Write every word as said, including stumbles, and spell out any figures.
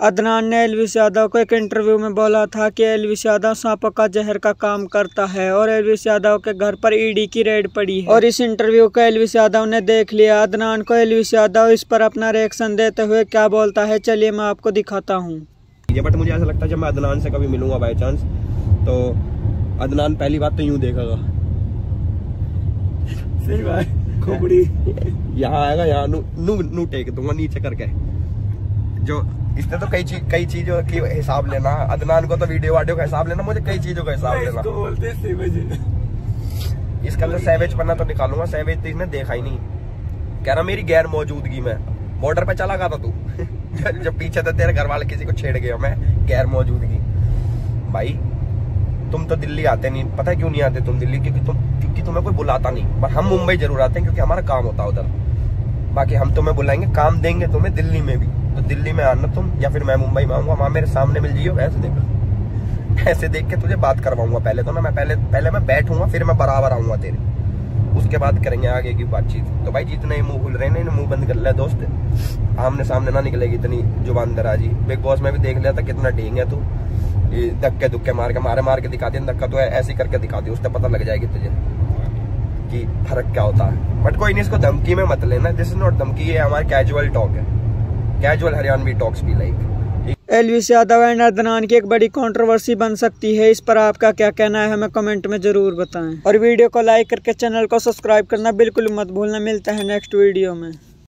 अदनान ने एलविस यादव को एक इंटरव्यू में बोला था कि एलविस यादव सांपों का जहर का काम करता है और एलविस यादव के घर पर ईडी की रेड पड़ी है और इस इंटरव्यू को एलविस यादव ने देख लिया। अदनान को एलविस यादव इस पर अपना रिएक्शन देते हुए क्या बोलता है, चलिए मैं आपको दिखाता हूँ। बट मुझे ऐसा लगता है जब मैं अदनान से कभी मिलूंगा बाई चांस तो अदनान पहली बात तो यूं देखेगा, सही बात खोपड़ी यहाँ आएगा, यहाँ नू नू नू टेक दूंगा नीचे करके। जो इसने तो कई चीज कई चीजों की हिसाब लेना, अदनान को तो वीडियो वाडियो का हिसाब लेना, मुझे कई चीजों का हिसाब लेना। इसको बोलते हैं सेवेज। इसका तो सैवेज पन्ना तो निकालूंगा। सैवेज तो इसने देखा ही नहीं, कह रहा मेरी गैर मौजूदगी में बॉर्डर पे चला गया था तू जब पीछे तो तेरे घर वाले किसी को छेड़ गया मैं गैर मौजूदगी। भाई तुम तो दिल्ली आते नहीं, पता है क्यों नहीं आते तुम दिल्ली? क्योंकि तुम क्योंकि तुम्हें कोई बुलाता नहीं। पर हम मुंबई जरूर आते हैं क्योंकि हमारा काम होता है उधर। बाकी हम तुम्हें बुलाएंगे, काम देंगे तुम्हें दिल्ली में भी, तो दिल्ली में आना तुम, या फिर मैं मुंबई में आऊंगा, वहां मेरे सामने मिल जाइयो। ऐसे देख ऐसे देख के तुझे बात करवाऊंगा। पहले तो ना मैं पहले पहले मैं बैठूंगा, फिर मैं बराबर आऊंगा तेरे, उसके बाद करेंगे आगे की बातचीत। तो भाई जितने मुंह खुल रहे हैं मुंह बंद कर ले दोस्त, आमने सामने ना निकलेगी इतनी जुबान दराजी। बिग बॉस में भी देख लिया था कितना ढींग है तू, धक्के धुक्के मार के मारे मार के दिखा दिया, धक्का तो ऐसी करके दिखा दी, उससे पता लग जाएगी तुझे कि फर्क क्या होता है। बट कोई नहीं, इसको धमकी में मत लेना, दिस इज नॉट धमकी, ये हमारा कैजुअल टॉक है, कैजुअल हरियाणवी टॉक्स भी लाइक। एलविस यादव एंड अदनान की एक बड़ी कंट्रोवर्सी बन सकती है, इस पर आपका क्या कहना है हमें कमेंट में जरूर बताएं और वीडियो को लाइक करके चैनल को सब्सक्राइब करना बिल्कुल मत भूलना। मिलता है नेक्स्ट वीडियो में।